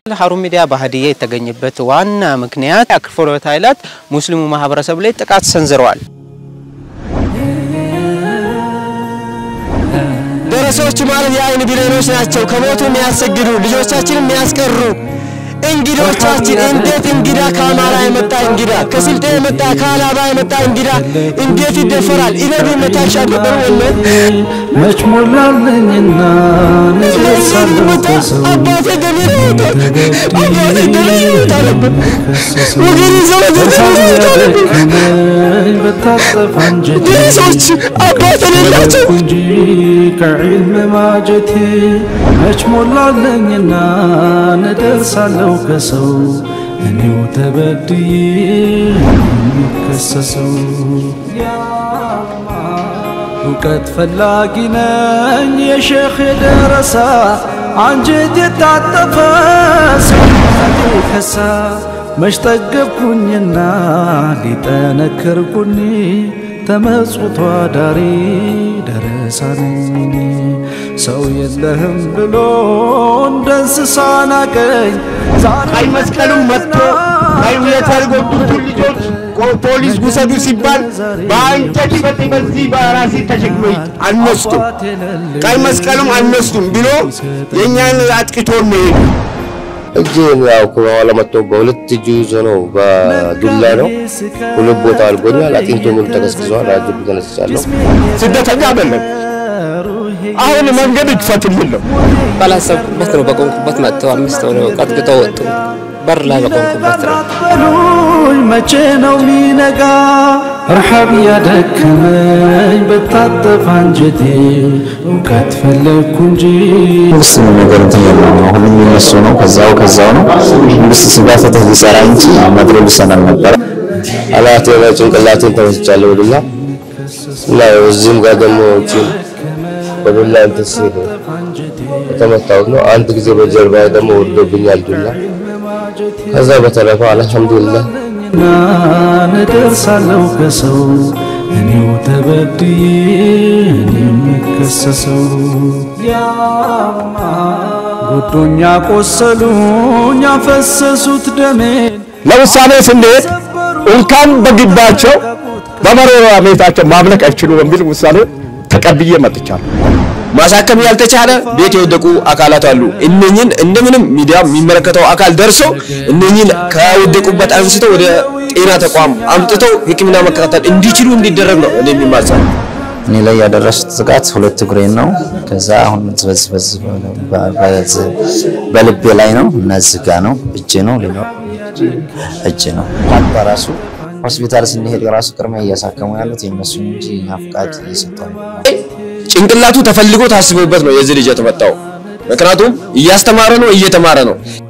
ሀሩን ሚዲያ በሀዲያ የተገኘበት ዋና ምክንያት አክፍሎት ኃይላት ሙስሊሙ ማህበረሰብ ላይ ጥቃት ሰንዝረዋል። ደረሶች ማለት የአይን ቢሌኖች ናቸው። ከሞቱ የሚያሰግዱ ልጆቻችንን የሚያስቀሩ እንግዶቻችን እንዴት እንግዳ ከአማራ የመጣ እንግዳ ከስልጤ የመጣ ከአላባ የመጣ እንግዳ እንዴት ይደፈራል? ኢነቢ መታሻ ነበር ወለ መች ሞላለኝና ነሳለሁ አባቴ ደምሮታ አባቴ ደምሮታ ወገሪ ዘወደ በታጠፋ አንጀቴ ደረሶች አባቴ ለላቸው እንጂ ከዕልም ማጀቴ መች ሞላለኝና ነደርሳለሁ ከሰው እኔው ተበድዬ ከሰሰው እውቀት ፈላጊ ነኝ የሼኽ የደረሳ አንጀት የታጠፈ ሰውነቴ ከሳ መች ጠገብኩኝና ሊጠነክርኩኝ ተመጽውቶ ዳሪ ደረሳ ነኝ ሰው የለህም ብሎ እንደ እንስሳ ናቀኝ ቀይ መስቀሉ መጥቶ ቀይ የተርጎቱት ልጆች ፖሊስ ጉሰዱ ሲባል በአንጨት በዚህ በራሲ ተሸክመው አነስቱ ቀይ መስቀሉም አነስቱም ብሎ የኛን አጥቂቶ ነው እጄን ያው ከኋላ መጥቶ በሁለት እጁ ይዞ ነው በዱላ ነው ሁለት ቦታ አልጎኛል። አጥንቶ ሙሉ ተከስክሷል። አጅብ ተነስቻለሁ። ስደተኛ አይደለም። አሁን መንገድ ይፈትልኝ ነው ባላሰብኩበት ነው በቆምኩበት መጥተው አምስት ነው ቀጥቅጠው ወጡ። በር ላይ በቆምኩበት ነው መቼ ነው ሚነጋ ረሃብ ያደከመኝ በታጠፋ አንጀቴ እውቀት ፈለግኩ እንጂ ሙስሊም ነገር ተየለው ሁሉም እነሱ ነው ከዛው ነው ሙስሊም ስጋት ተይሰራ እንጂ ማድረግ ሰናል ነበር አላቴ በጭንቅላቴን ተወስቻለሁ ወደላ ላይ እዚህም ጋር ደግሞ በዱላ እንተሰደ ተመታው ነው አንድ ጊዜ በጀርባ ደግሞ ወርዶብኛል ዱላ ከዛ በተረፈ አልሐምዱሊላህ ነደርሳለሁ ከሰው እኔው ተበድዬ እኔም ከሰሰው ያማ ጎዶኛ ቆሰሉኝ ያፈሰሱት ደሜን ለምሳሌ ስንዴት እንኳን በግባቸው በመሮራ ቤታቸው ማምለክ አይችሉ በሚል ውሳኔ ተቀብዬ መጥቻለሁ። ማሳከም ያልተቻለ ቤት የወደቁ አካላት አሉ። እነኝን እንደምንም ሚዲያ የሚመለከተው አካል ደርሶ እነኝን ከወደቁበት አንስቶ ወደ ጤና ተቋም አምጥተው ሕክምና መከታተል እንዲችሉ እንዲደረግ ነው እኔ የሚማጸነው። እኔ ላይ ያደረሱት ጥቃት ሁለት እግሬን ነው። ከዛ አሁን በልቤ ላይ ነው እነዚህ ጋር ነው እጄ ነው ሌላው እጄ ነው አባራሱ ሆስፒታል ስንሄድ ራሱ ቅርሚያ እያሳከሙ ያሉት የነሱ እንጂ አፍቃድ እየሰጠው ጭንቅላቱ ተፈልጎ ታስቦበት ነው የዚህ ልጅ የተመጣው። ምክንያቱም እያስተማረ ነው እየተማረ ነው።